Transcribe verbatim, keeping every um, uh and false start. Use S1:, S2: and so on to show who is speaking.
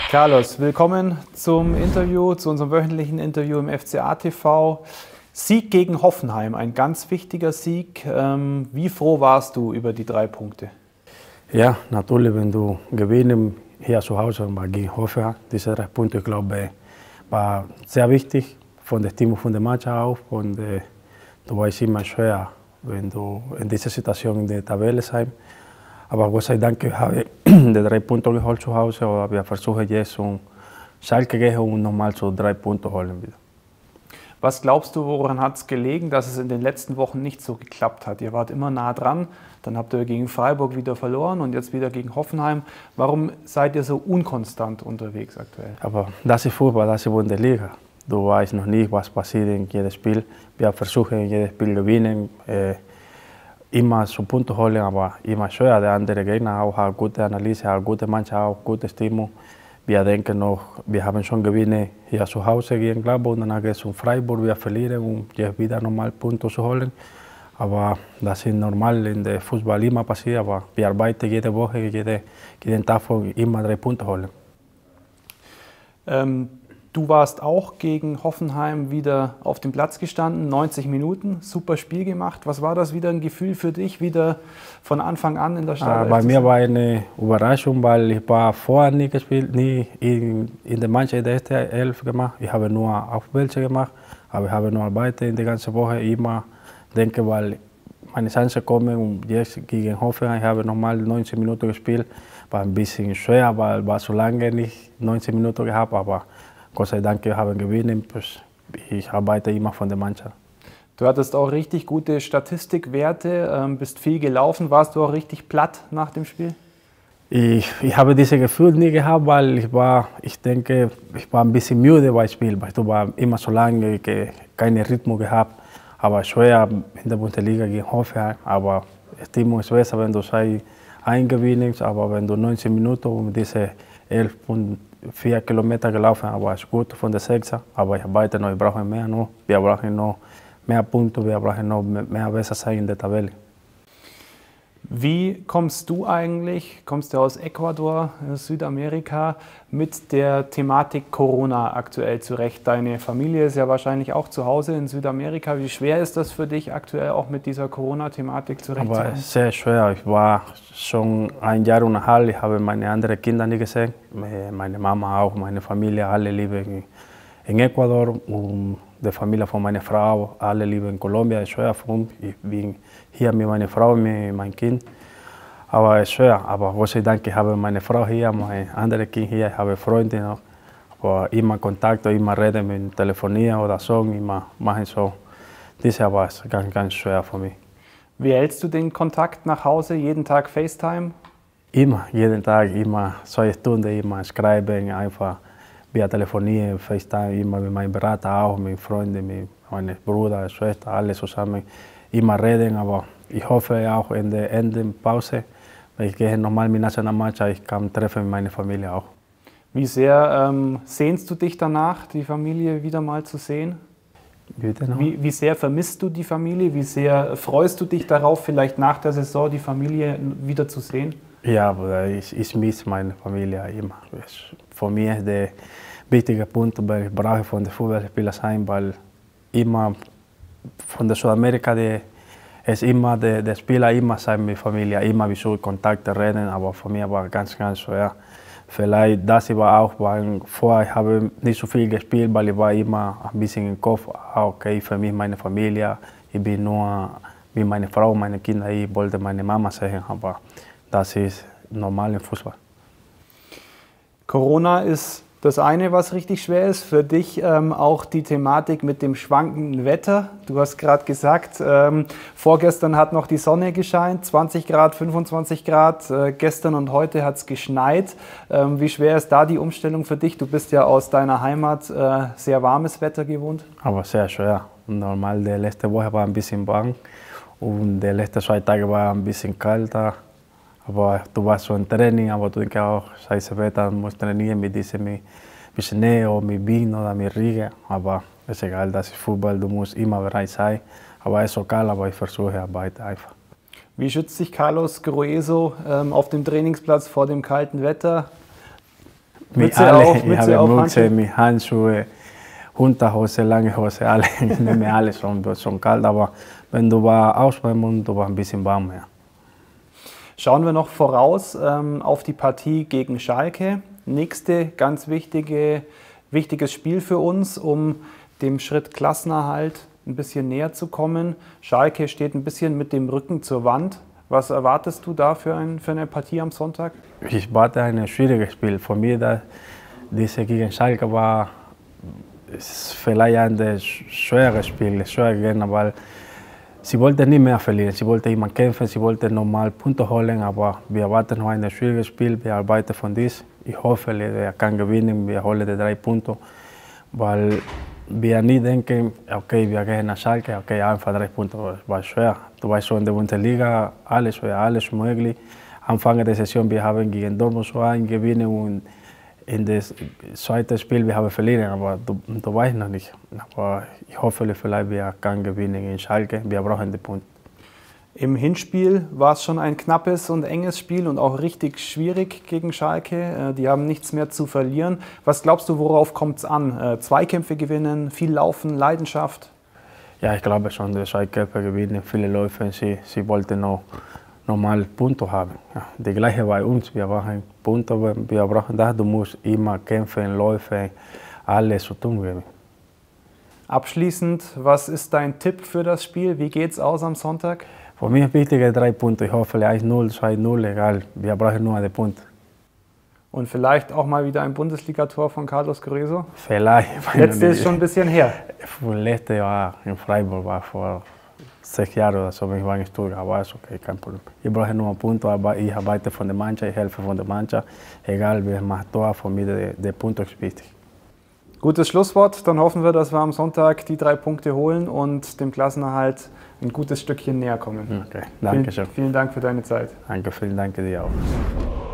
S1: Carlos, willkommen zum Interview, zu unserem wöchentlichen Interview im F C A T V. Sieg gegen Hoffenheim, ein ganz wichtiger Sieg. Wie froh warst du über die drei Punkte?
S2: Ja, natürlich, wenn du gewinnst hier zu Hause gegen Hoffenheim, diese drei Punkte, ich glaube, war sehr wichtig von der Stimmung von der Mannschaft auch. Und äh, du weißt immer schwer, wenn du in dieser Situation in der Tabelle sein. Aber Gott sei Dank habe ich die drei Punkte geholt zu Hause. Aber wir versuchen jetzt um Schalke gehen und nochmal so drei Punkte holen wieder.
S1: Was glaubst du, woran hat es gelegen, dass es in den letzten Wochen nicht so geklappt hat? Ihr wart immer nah dran, dann habt ihr gegen Freiburg wieder verloren und jetzt wieder gegen Hoffenheim. Warum seid ihr so unkonstant unterwegs aktuell?
S2: Aber das ist Fußball, das ist Bundesliga. Du weißt noch nicht, was passiert in jedem Spiel. Wir versuchen in jedem Spiel gewinnen, äh, immer so Punkte holen, aber immer schwer. Der andere Gegner auch hat gute Analyse, hat gute Mannschaft, auch gute Stimmung. Wir denken noch, wir haben schon gewonnen hier zu Hause gegen Gladbach und dann geht es um Freiburg, wir verlieren, um jetzt wieder nochmal Punkte zu holen. Aber das ist normal in der Fußball immer passiert, aber wir arbeiten jede Woche, jede, jeden Tag immer drei Punkte holen.
S1: Ähm, du warst auch gegen Hoffenheim wieder auf dem Platz gestanden, neunzig Minuten, super Spiel gemacht. Was war das wieder ein Gefühl für dich, wieder von Anfang an in der Startelf?
S2: Äh, bei mir war eine Überraschung, weil ich war vorher nie gespielt, nie in, in der Mannschaft in der ersten Elf gemacht. Ich habe nur Aufwärts gemacht, aber ich habe nur Arbeit in der ganzen Woche immer. Denke, weil meine Chance kommen und jetzt gegen Hoffenheim, ich habe nochmal neunzig Minuten gespielt. War ein bisschen schwer, weil war so lange nicht neunzig Minuten gehabt, aber Gott sei Dank, wir haben gewonnen. Ich arbeite immer von der Mannschaft.
S1: Du hattest auch richtig gute Statistikwerte, bist viel gelaufen. Warst du auch richtig platt nach dem Spiel?
S2: Ich, ich habe dieses Gefühl nie gehabt, weil ich war, ich denke, ich war ein bisschen müde beim Spiel. Weil du war immer so lange, keinen Rhythmus gehabt. Aber schwer in der Bundesliga gegen Hoffenheim. Aber die Stimmung ist besser, wenn du sei eingewinnst. Aber wenn du neunzig Minuten um diese elf Komma vier Kilometer gelaufen, aber es ist gut von der Sechser. Aber ich arbeite noch, ich brauche mehr noch. Wir brauchen noch mehr Punkte, wir brauchen noch mehr besser sein in der Tabelle.
S1: Wie kommst du eigentlich, kommst du aus Ecuador, Südamerika, mit der Thematik Corona aktuell zurecht? Deine Familie ist ja wahrscheinlich auch zu Hause in Südamerika. Wie schwer ist das für dich aktuell auch mit dieser Corona-Thematik zurechtzukommen?
S2: Aber sehr schwer. Ich war schon ein Jahr und ein halb, ich habe meine anderen Kinder nicht gesehen. Meine Mama auch, meine Familie, alle leben in Ecuador. Und die Familie von meiner Frau, alle leben in Kolumbien. Es ist schwer für uns. Ich bin hier mit meiner Frau und mit meinem Kind. Aber es ist schwer. Aber Gott sei Dank, ich habe meine Frau hier, mein anderes Kind hier, ich habe Freunde noch. Aber immer Kontakt, immer reden mit Telefonieren oder so, immer machen so. Das aber ist ganz, ganz schwer für mich.
S1: Wie hältst du den Kontakt nach Hause? Jeden Tag FaceTime?
S2: Immer, jeden Tag, immer zwei Stunden, immer schreiben, einfach via telefonieren, FaceTime, immer mit meinem Berater auch, mit Freunden, mit meinem Bruder, Schwester, alle zusammen, immer reden. Aber ich hoffe auch in der Endpause, wenn ich gehe nochmal mit Nationalmannschaft, ich kann treffen mit meiner Familie auch.
S1: Wie sehr ähm, sehnst du dich danach, die Familie wieder mal zu sehen? Wie, wie sehr vermisst du die Familie? Wie sehr freust du dich darauf, vielleicht nach der Saison die Familie wieder zu sehen?
S2: Ja, aber ich, ich misse meine Familie immer. Für mich ist der wichtige Punkt, weil ich brauche von den Fußballspielern sein, weil immer von der Südamerika der ist immer der, der Spieler immer sein mit Familie, immer wie so Kontakte reden, aber für mich war ganz, ganz schwer. Vielleicht das war auch, weil vorher ich habe nicht so viel gespielt, weil ich war immer ein bisschen im Kopf, okay, für mich meine Familie, ich bin nur mit meiner Frau, meine Kinder, ich wollte meine Mama sehen, aber das ist normal im Fußball.
S1: Corona ist das eine, was richtig schwer ist. Für dich ähm, auch die Thematik mit dem schwankenden Wetter. Du hast gerade gesagt, ähm, vorgestern hat noch die Sonne gescheint, zwanzig Grad, fünfundzwanzig Grad. Äh, gestern und heute hat es geschneit. Ähm, wie schwer ist da die Umstellung für dich? Du bist ja aus deiner Heimat äh, sehr warmes Wetter gewohnt.
S2: Aber sehr schwer. Normal, die letzte Woche war ein bisschen warm und die letzten zwei Tage war ein bisschen kälter. Aber du warst so im Training, aber du denkst auch, scheiße Wetter, du musst trainieren mit diesem mit Schnee oder mit Wind oder mit Regen. Aber es ist egal, das ist Fußball, du musst immer bereit sein. Aber es ist so kalt, aber ich versuche Arbeit einfach.
S1: Wie schützt sich Carlos Gruezo ähm, auf dem Trainingsplatz vor dem kalten Wetter?
S2: mit
S1: Mütze
S2: alle,
S1: auf,
S2: ich
S1: Mütze
S2: habe
S1: auf,
S2: Mütze,
S1: Handschuhe.
S2: mit Handschuhe, Unterhose, lange Hose, alle, ich nehme alles schon, schon kalt, aber wenn du war auswärmen, du war ein bisschen warm, ja.
S1: Schauen wir noch voraus ähm, auf die Partie gegen Schalke. Nächste ganz wichtige, wichtiges Spiel für uns, um dem Schritt Klassenerhalt ein bisschen näher zu kommen. Schalke steht ein bisschen mit dem Rücken zur Wand. Was erwartest du da für, ein, für eine Partie am Sonntag?
S2: Ich warte ein schwieriges Spiel. Für mich, da, diese gegen Schalke war ist vielleicht ein schweres Spiel, schwer gegangen, weil sie wollten nicht mehr verlieren. Sie wollten immer kämpfen, sie wollten nochmal Punkte holen, aber wir erwarten noch ein schwieriges Spiel. Wir arbeiten von dies. Ich hoffe, er kann gewinnen. Wir holen die drei Punkte, weil wir nie denken, okay, wir gehen nach Schalke, okay, einfach drei Punkte. Das war schwer. Du weißt schon, in der Bundesliga, alles schwer, alles möglich. Anfang der Saison, wir haben gegen Dortmund so ein gewinnen und in das zweite Spiel, wir haben verlieren, aber du, du weißt noch nicht. Aber ich hoffe, vielleicht wir können gewinnen in Schalke. Wir brauchen die Punkte.
S1: Im Hinspiel war es schon ein knappes und enges Spiel und auch richtig schwierig gegen Schalke. Die haben nichts mehr zu verlieren. Was glaubst du, worauf kommt es an? Zweikämpfe gewinnen, viel Laufen, Leidenschaft?
S2: Ja, ich glaube schon, die Zweikämpfe gewinnen, viele Läufe. Sie, sie wollten noch normal Punkte haben. Ja, die gleiche bei uns. Wir brauchen Punkte, wir brauchen das. Du musst immer kämpfen, laufen, alles zu tun geben.
S1: Abschließend, was ist dein Tipp für das Spiel? Wie geht es aus am Sonntag?
S2: Für mich wichtige drei Punkte. Ich hoffe, eins null, zwei null, egal. Wir brauchen nur den Punkt.
S1: Und vielleicht auch mal wieder ein Bundesligator von Carlos Gruezo?
S2: Vielleicht.
S1: Letzte ist schon ein bisschen her.
S2: Letzte Jahr in Freiburg war vor sechs Jahren oder so, ich war in Stuttgart, aber ist okay, kein Problem. Ich brauche nur einen Punkt, aber ich arbeite von der Mannschaft, ich helfe von der Mannschaft. Egal wer macht Tor, für mich der, der Punkt ist wichtig.
S1: Gutes Schlusswort. Dann hoffen wir, dass wir am Sonntag die drei Punkte holen und dem Klassenerhalt ein gutes Stückchen näher kommen.
S2: Okay, danke schön.
S1: Vielen, vielen Dank für deine Zeit.
S2: Danke, vielen Dank dir auch.